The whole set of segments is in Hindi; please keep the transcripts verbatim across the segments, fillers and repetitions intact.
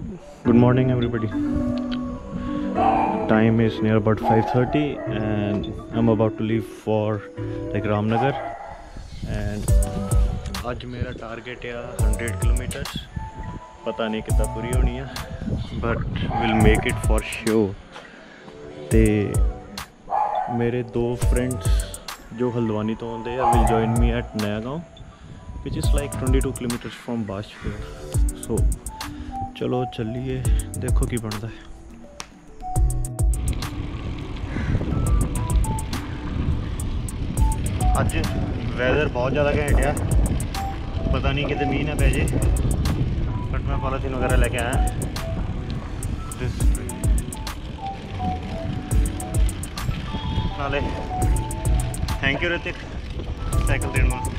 Good morning, everybody. Time is near about five thirty, and I'm about to leave for like Ramnagar. And आज मेरा टारगेट है हंड्रेड किलोमीटर्स. पता नहीं कितना पूरी होनी है, but will make it for sure. ते मेरे दो फ्रेंड्स जो हल्द्वानी तो आते हैं will join me at Naya Gaon, which is like twenty two kilometres from Bashfield. So चलो चलिए, देखो की बनता है. अज वैदर बहुत ज़्यादा घैंट है. पता नहीं कितने मीह ना पै जे, बट मैं पॉलीथीन वगैरह लेके आया. नाले थैंक यू ऋतिक साइकिल देने वाला.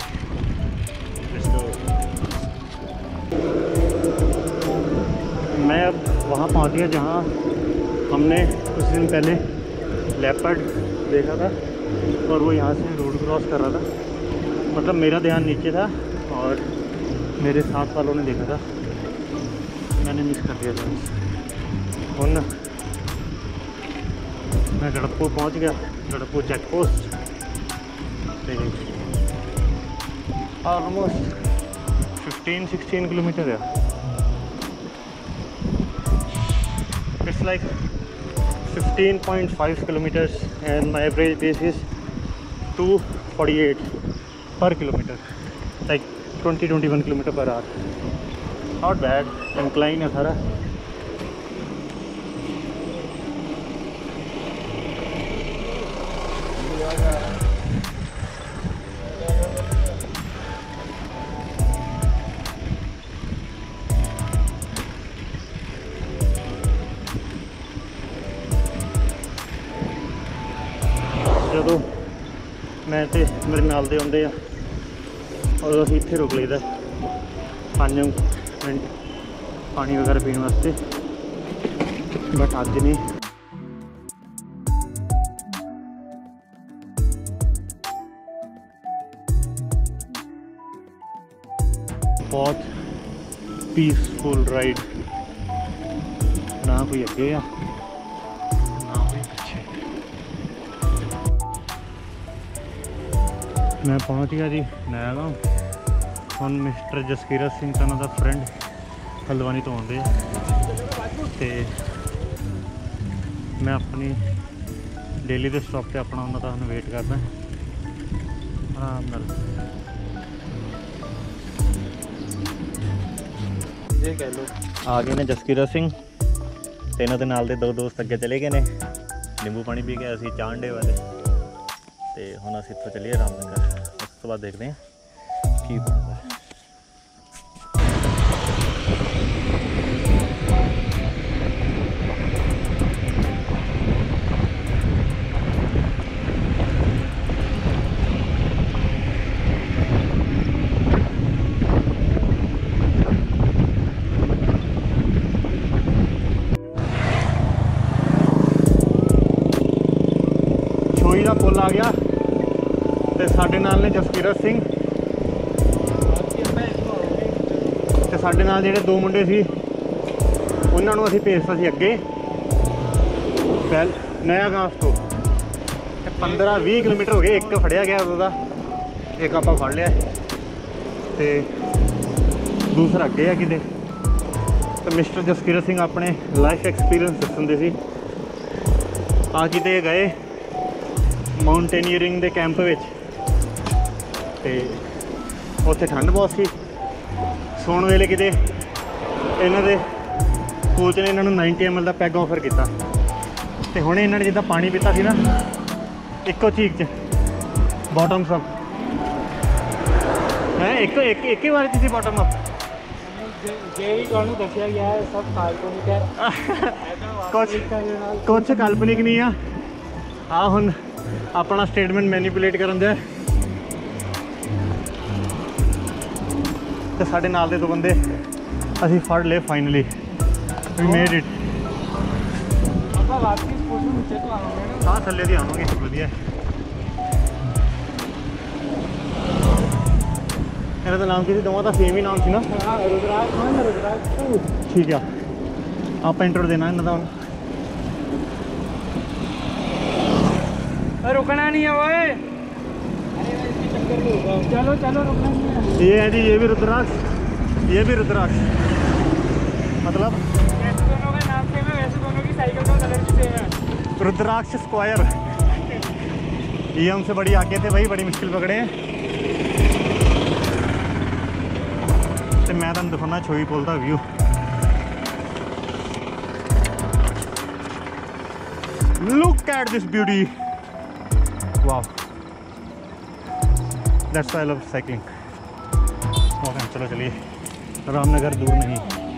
मैं अब वहाँ पहुँच गया जहाँ हमने कुछ दिन पहले लेपर्ड देखा था, और वो यहाँ से रोड क्रॉस कर रहा था. मतलब मेरा ध्यान नीचे था और मेरे साथ वालों ने देखा था, मैंने मिस कर दिया था. और मैं गड़कपुर पहुँच गया. Gadakpur check post almost fifteen sixteen kilometre है. It's like fifteen point five kilometers and my average pace is two forty-eight per kilometer, like twenty twenty-one kilometer per hour. Not bad. Incline है सारा. जो मैं तो मेरे नाल दे आते हैं और असीं इत्थे रुक लईदा पाँच मिनट पानी वगैरह पीने वास्ते, बट अज नहीं. बहुत पीसफुल राइड. ना कोई अगे आ ना कोई पिछे. मैं पहुंच गया जी नया गाँव. हम मिस्टर जसकीरत सिंह का उन्होंने फ्रेंड हल्द्वानी तो आते ते मैं अपनी डेली के स्टॉप पे अपना उन्होंने तो वेट करना आराम नाल. ये कह लो आ गए ने जसकीरत सिंह ते इन्हां दे नाल दे दो दोस्त अगे चले गए ने. नींबू पानी पी के असीं चांडे वाले ते हुण असीं इत्थों चलिए रामनगर. उस तो बाद देखते हैं की बनता है. छोई का पुल आ गया ते साडे नाल ने जसकीरत सिंह ते साडे नाल जिहड़े दो मुंडे सी उन्हां नूं असीं भेजता सी अगे पहल नया गाँव तो पंद्रह भी किलोमीटर हो गए. एक फड़िया गया उदों दा, एक आपां फड़ लिया ते दूसरा अगे है किते. तो मिस्टर जसकीरत सिंह अपने लाइफ एक्सपीरियंस दस्सण दे सी. आ किते गए माउंटेनियरिंग के कैंप में ते उत्थे ठंड बहुत सी. सौण वेले किते इन्हां दे कोच ने इन्हां नूं नाइनटी एम एल का पैग ऑफर किया ते हुणे इन्हां ने जिद्दां पानी पीता सी ना इक्को चीक च बॉटम्स अप है. एक एक एक ही बार च सी बॉटम अप. कुछ कुछ काल्पनिक नहीं है. हाँ हुण अपना स्टेटमेंट मैनीपुलेट करन दे ते साडे नाल दे दो बंदे असीं फड़ ले. Finally we made it. हाँ थल्ले दी आवांगे वधिया. मेरा तो नाम किसी दोवां का सेम ही नाम सी ना. रुद्राज रुद्राज ठीक है. आप इंट्रो देना इन्हों का रुकना नहीं है ओए। चलो चलो रुकना नहीं है। ये है जी, ये भी रुद्राक्ष, ये भी रुद्राक्ष मतलब वैसे दोनों का नाम सेम है, वैसे दोनों की साइकिल का कलर भी सेम है। रुद्राक्ष स्क्वायर। ये हमसे बड़ी आगे थे भाई, बड़ी मुश्किल पकड़े हैं। तो मैं तुम दिखाना छोई पुल का view. Look at this beauty, वाह, that's why I love cycling. Okay चलो चलिए, रामनगर दूर नहीं।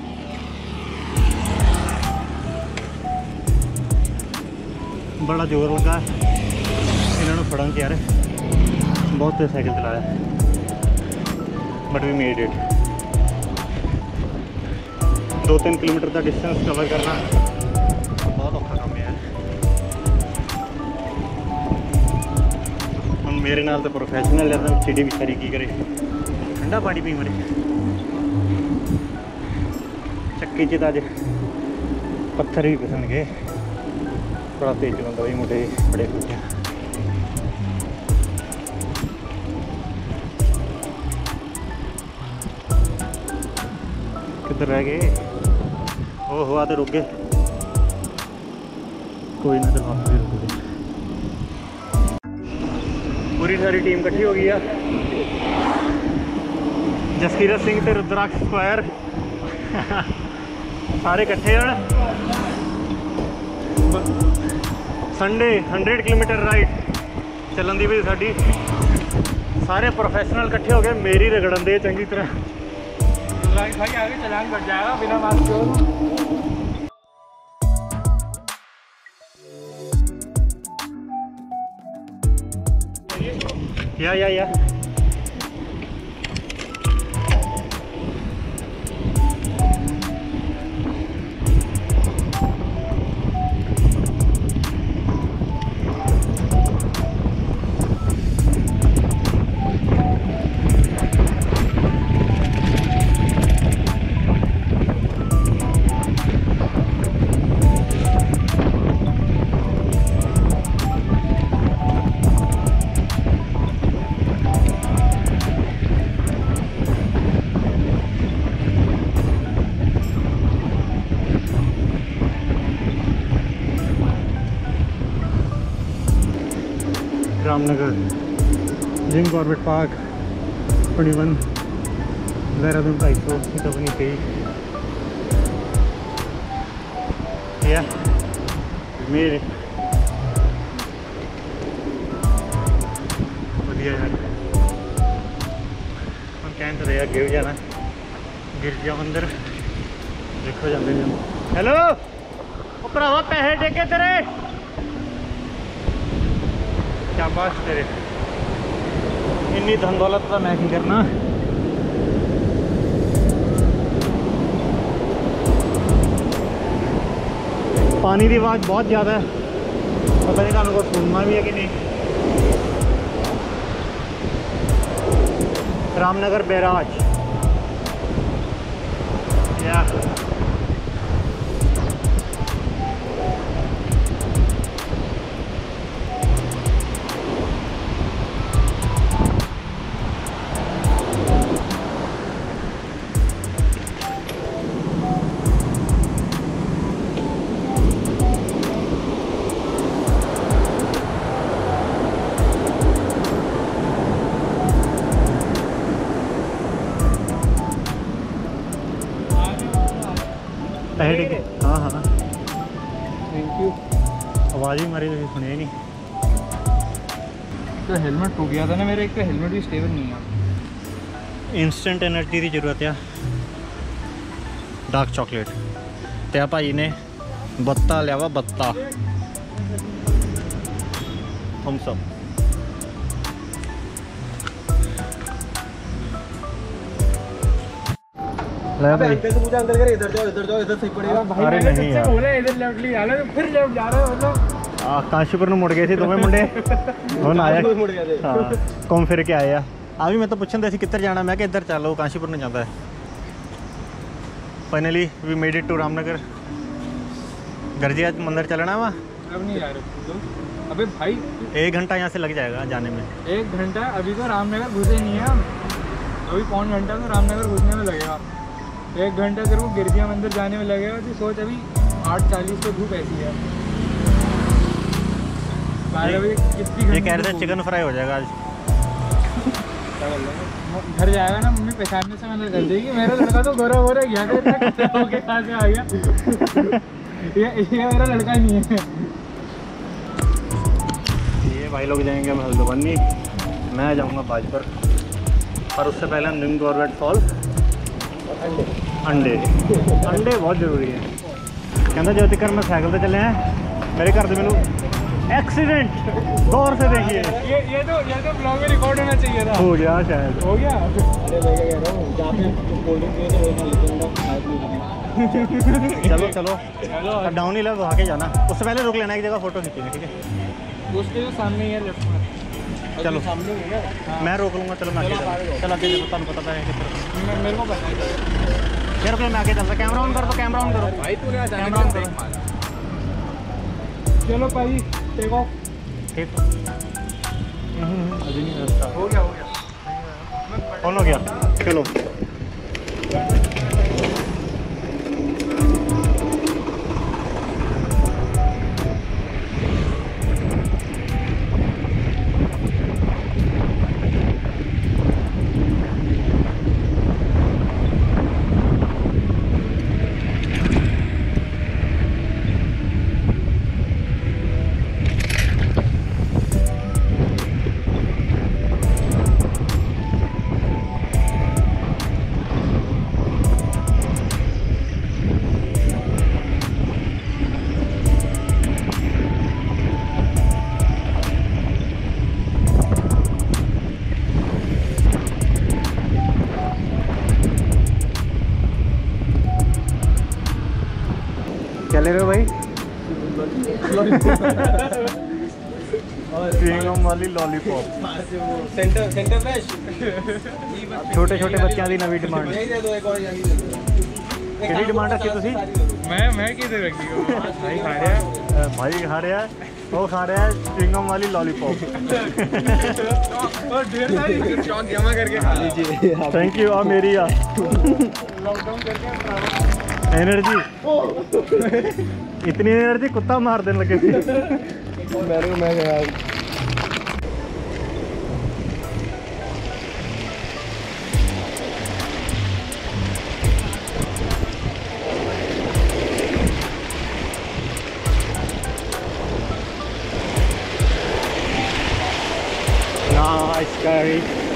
बड़ा जोर लगा इन्होंने फड़न के यार, बहुत तेज साइकिल चलाया, बट वी मेड इट। दो तीन किलोमीटर का डिस्टेंस कवर करना बहुत औखा काम है। हम मेरे नाल तो प्रोफेशनल है, चिड़ी बिचारी की करे, ठंडा पानी पी मरे। चक्की च अज पत्थर भी घिसन गए, बड़ा तेज चलाता भाई, मुंडे बड़े खुश हैं। किधर रह गए? ओहो आते रुक गए, कोई ना, तो आप भी रुक गए। पूरी सारी टीम इकट्ठी हो गई है। जसकीरत सिंह ते रुद्राक्ष स्क्वायर सारे इकट्ठे हैं। संडे हंड्रेड किलोमीटर राइड चलन दी भी साडी, सारे प्रोफेशनल इकट्ठे हो गए, मेरी रगड़न दे चंगी तरह। भाई आगे चलान कट जाएगा बिना मास्क के। या या या Ramnagar, Jim Corbett park, twenty one, Dehradun ढाई सौ, इतनी कई या मेरे वधिया यार। हम कहते रहे अगे भी जाना, गिरजा मंदिर देखो जाते हैं। हेलो भरावा, पैसे टेके तेरे, शाबाश तेरे, इन्नी धन दौलत का मैं की करना। पानी की आवाज़ बहुत ज़्यादा है, पता नहीं तुम को सुनना भी है कि नहीं। रामनगर बैराज या पैसे टिके। हाँ हाँ थैंक यू। आवाज़ ही मारी, तुम सुने नहीं। तो हेलमेट टूट गया था ना मेरा, एक तो हेलमेट भी स्टेबल नहीं है। इंस्टेंट एनर्जी की जरूरत है। डार्क चॉकलेट ते भाई ने बत्ता लिया वा, बत्ता थम्स अप। अंदर से पूछा, अंदर करे, इधर जाओ इधर जाओ, इधर सही पड़ेगा। भाई अरे मैंने नहीं तुझसे यार। बोला इधर लेफ्ट ले जा रहे हो, फिर लेफ्ट जा रहे हो मतलब। आ काशीपुर ਨੂੰ ਮੁੜ ਗਏ ਸੀ ਦੋਵੇਂ ਮੁੰਡੇ, ਹੁਣ ਆਇਆ मुड़ गया थे। ਹਾਂ ਘੁੰਮ ਫਿਰ ਕੇ ਆਏ ਆ। ਆ ਵੀ ਮੈਂ ਤਾਂ ਪੁੱਛਣ ਦੇ ਸੀ ਕਿੱਧਰ ਜਾਣਾ, ਮੈਂ ਕਿ ਇੱਧਰ ਚੱਲੋ, ਕਾਸ਼ੀਪੁਰ ਨੂੰ ਜਾਂਦਾ ਹੈ। Finally we made it to Ramnagar. घर जी आज मंदिर चलना वहाँ? अब नहीं यार तो अबे भाई एक घंटा यहाँ से लग जाएगा जाने में। एक घंटा अभी तो रामनगर घुसे नहीं है हम, अभी पौन घंटा तो रामनगर घुसने में लगेगा। एक घंटा तेरे को गिरजिया मंदिर जाने में लगेगा। तो सोच अभी आठ चालीस पे धूप ऐसी है। कितनी ये कह रहे थे चिकन फ्राई हो जाएगा आज। घर जाएगा ना मम्मी पहचानने से मैंने कर देगी मेरा लड़का तो गोरा गोरा गया होके कहाँ से आ गया। ये ये मेरा लड़का नहीं है। ये भाई लोग जाएंगे हल्द्वानी, मैं जाऊंगा बाजपर, और उससे पहले हम न्यू गवर्नमेंट फॉल। अंडे अंडे अंडे बहुत ज़रूरी है। कहता जो तक मैं साइकिल से चले हैं मेरे घर से मैनू एक्सीडेंट गौर से देखिए। ये ये तो ये तो ब्लॉग में रिकॉर्ड होना चाहिए था। हो गया शायद, हो गया। अरे मैं क्या कह रहा हूँ जहाँ पे कोल्ड ड्रिंक पिए थे वही खा लेते हैं। चलो चलो चलो अब डाउन ही लगा के जाना, उससे पहले रुक लेना एक जगह फोटो खींचेंगे, ठीक है? उसके जो सामने ही है लेफ्ट में। चलो सामने हो गया। मैं रोक लूँगा। चलो मैं आगे चल चल आगे चलो, तुम पता है किधर मैं मेरे को पता है। यार मैं आगे चलता। कैमरा ऑन कर दो, कैमरा ऑन करो भाई तूने कैमरा ऑन करो। चलो भाई टेक ऑफ। ठीक अभी नहीं रास्ता हो गया हो गया ऑन हो गया। चलो चले रहे हो भाई? च्युइंगम वाली लॉलीपॉप सेंटर सेंटर फ्रेश छोटे छोटे बच्चों की नवी डिमांड। यही दे दो एक और यही दे दो। कितनी डिमांड रखी तुसी? मैं मैं किधर रखी हूँ भाई खा रहा है। भाई खा रहा है, वो खा रहा है च्युइंगम वाली लॉलीपॉप। और ढेर सारी स्टॉक जमा करके खा लीजिए। Thank you. आ मेरी आ लॉकडाउन करके एनर्जी इतनी एनर्जी कुत्ता मार देने लगे थे। मेरे को मैं गया Nice Gary.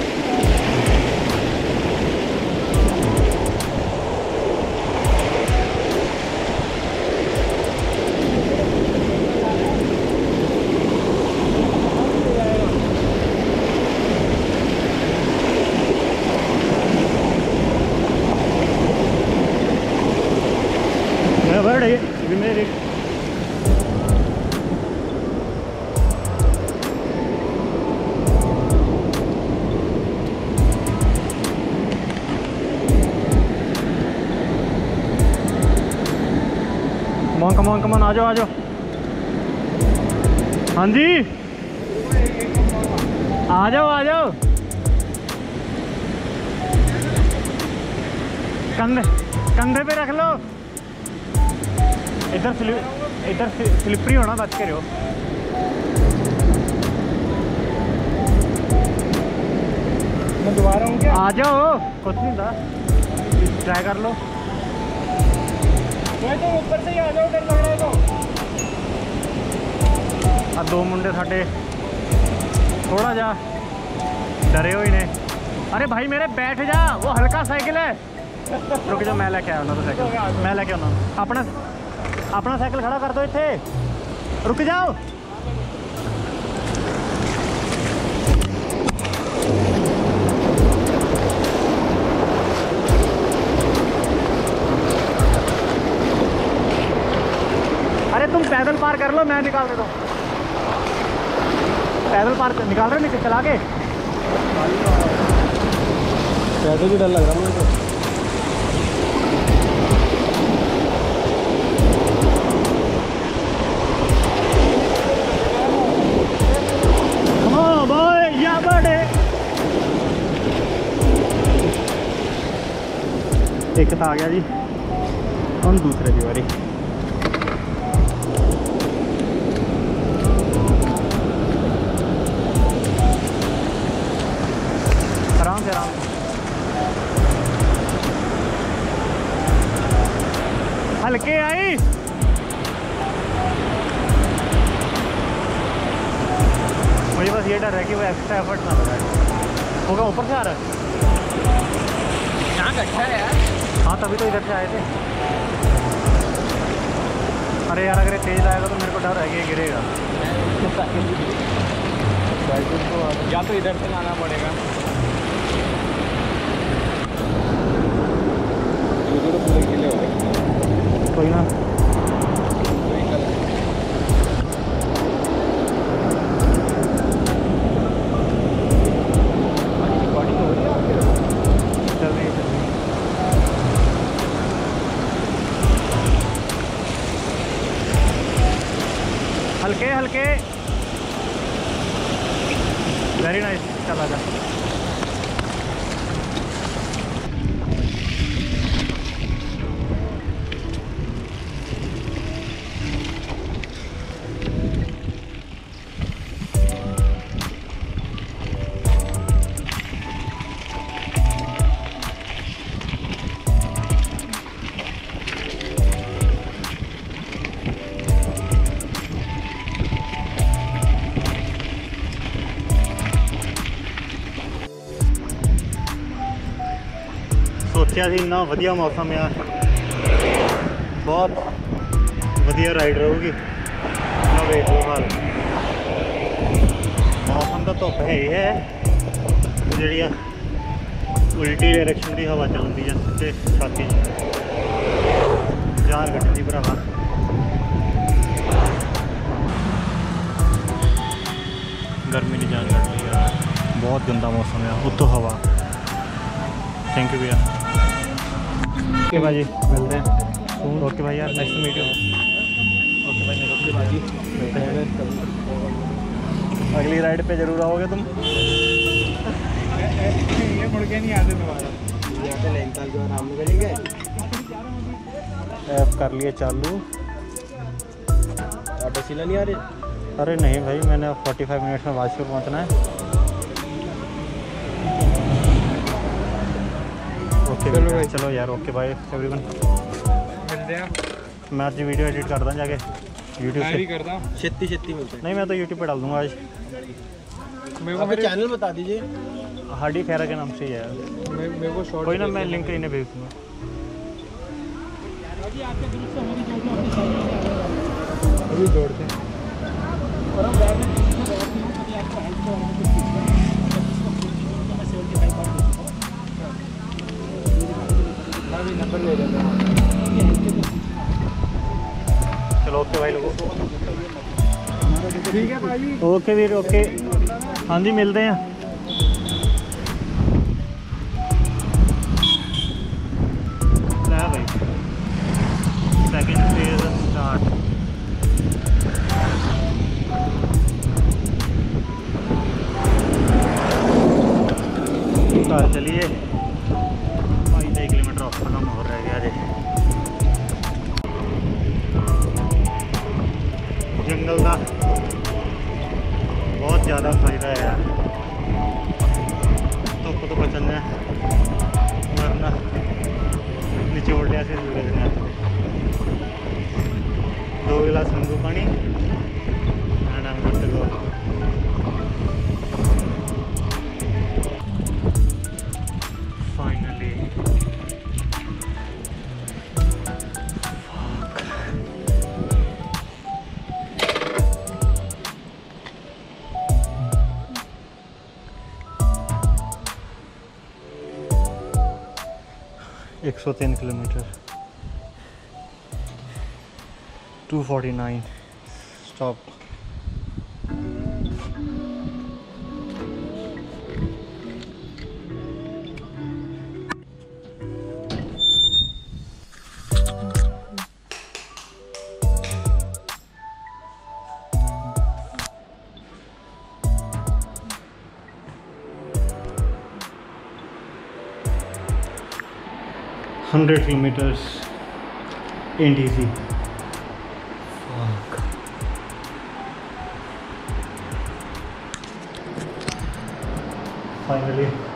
Never did. We made it. Come on, come on, come on, आ जाओ, आ जाओ। हाँ जी, आ जाओ, आ जाओ। कंधे कंधे पे रख लो। इधर स्लिप इधर स्लिपरी होना बच के रहो। मैं दोबारा हूँ क्या? आ जाओ, कुछ नहीं था, ट्राई कर लो। मैं तो ऊपर से ही आ जाओ, डर लग रहा है तो। आ दो मुंडे साडे थोड़ा जा डरे हुए ने। अरे भाई मेरे बैठ जा, वो हल्का साइकिल है। रुक जाओ, मैं लेके आया ना तो साइकिल मैं लेके आना। अपना अपना साइकिल खड़ा कर दो इत्थे, रुक जाओ। अरे तुम पैदल पार कर लो, मैं निकाल देता हूँ। पैदल पार निकाल रहे नीचे चला के। पैदल भी डर लग रहा है मुझे तो। एक तो आ गया जी, हम दूसरे की बारी। आराम से आराम से। हल्के आई, मुझे बस ये डर है कि वो एक्स्ट्रा एफर्ट ना लगाए। होगा ऊपर से आ रहा है, यहाँ गड्ढा है यार। हाँ तभी तो इधर से आए थे। अरे यार अगर ये तेज आएगा तो मेरे को डर है कि ये गिरेगा। या तो इधर से लाना पड़ेगा। तो पूरे गिले हो गए। कोई ना, चल रही है। हल्के हल्के, वेरी नाइस, चला जा। सोचा सी इन्ना वधिया मौसम आ, बहुत वधिया राइड रहूगी। मैं वेट लो हाल मौसम तो धुप है ही है, जी उल्टी डायरेक्शन की हवा चलती है ते छाती जान कट्टी भरावा। गर्मी की जान कट ली यार, बहुत गंदा मौसम है, उत्तों हवा। थैंक यू भैया। ओके भाई मिलते हैं। ओके भाई यार, nice to meet you. Okay भाई ओके भाई, मिलते हैं अगली राइड पे जरूर आओगे तुम। ये मुड़ के नहीं आते दोबारा। यहाँ पे नैनीताल जो आराम में करेंगे। ऐप कर लिए चालू। ऑटो सिला नहीं आ रहे? अरे नहीं भाई, मैंने पैंतालीस मिनट्स में वाजपुर पहुंचना है। ओके चलो भाई, चलो यार, ओके बाय एवरीवन। मिलते हैं। मैं आज वीडियो एडिट करता हूँ जाके यूट्यूब मैं भी से। करता हूँ। छत्ती छत्ती मिलते नहीं मैं तो यूट्यूब पे डाल दूँगा आज। मेरे को हैं। मेरे चैनल बता दीजिए। हार्डी खैरा के नाम से ही है। मे- मेरे को शॉर्ट कोई ना, मैं लिंक इन्हें भेज दूँगा। अभी दौड़ते हैं। मैं भी नंबर ले लेता हूँ। चलो ओके भाई लोगों। ठीक है भाई। ओके वीर ओके, हाँ जी मिलते हैं। ले भाई, सेकंड फेज स्टार्ट। घर चलिए भाई, ढाई किलोमीटर ऑफ का काम हो रह गया जी। जंगल का बहुत ज़्यादा फायदा है यार, धुप तो बचना है वरना निचोड़िया से जुड़े रहना। दो गिलास नींबू पानी and I am good to go. Finally एक सौ तीन kilometre, two forty nine stop. hundred kilometers ain't easy. Fuck. Finally